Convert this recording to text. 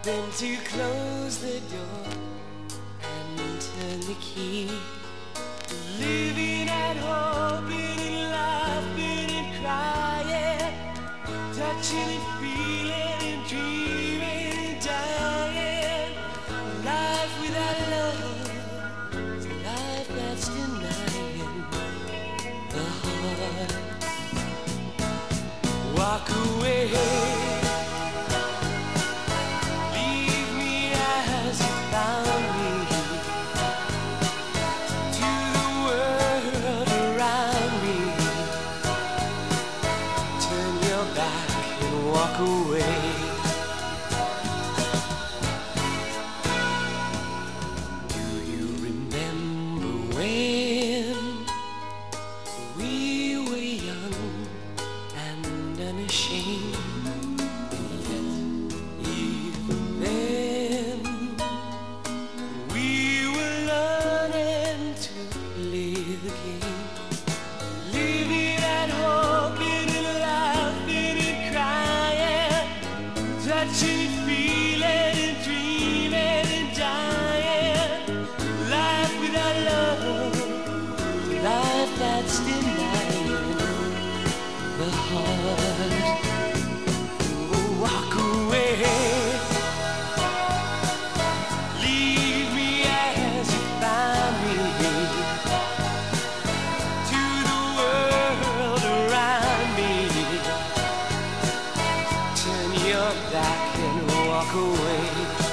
been to close the door and turn the key. Living and hoping and laughing and crying, touching and feeling and dreaming and dying. Life without love is a life that's denying the heart. Walk away. Walk away. Do you remember when we were young and unashamed? And yet even then we were learning to play the game. Living at home and laughing and crying, touching, feeling, and dreaming and dying. Life without love, life that's denying the heart. Walk away. Leave me as you found me, to the world around me. Turn your back and walk away.